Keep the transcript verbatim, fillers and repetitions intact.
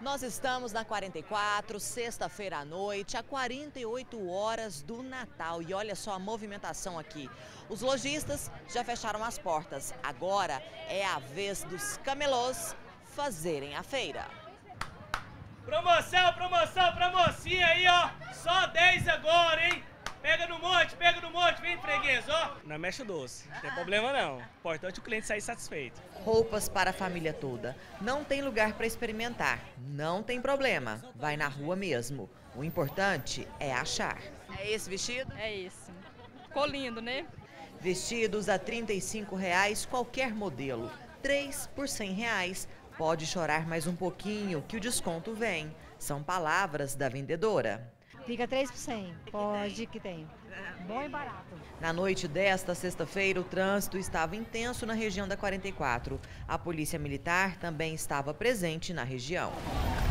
Nós estamos na quarenta e quatro, sexta-feira à noite, a quarenta e oito horas do Natal. E olha só a movimentação aqui. Os lojistas já fecharam as portas. Agora é a vez dos camelôs fazerem a feira. Promoção, promoção, promocinha aí, ó. Só dez agora, hein? Pega no monte, pega no monte, vem freguês, ó. Não mexe doce, não tem problema não. Importante o cliente sair satisfeito. Roupas para a família toda. Não tem lugar para experimentar. Não tem problema. Vai na rua mesmo. O importante é achar. É esse vestido? É esse. Ficou lindo, né? Vestidos a trinta e cinco reais, qualquer modelo. Três por cem reais. Pode chorar mais um pouquinho que o desconto vem. São palavras da vendedora. Fica três por cem. Pode que tem. Bom e barato. Na noite desta sexta-feira, o trânsito estava intenso na região da quarenta e quatro. A Polícia Militar também estava presente na região.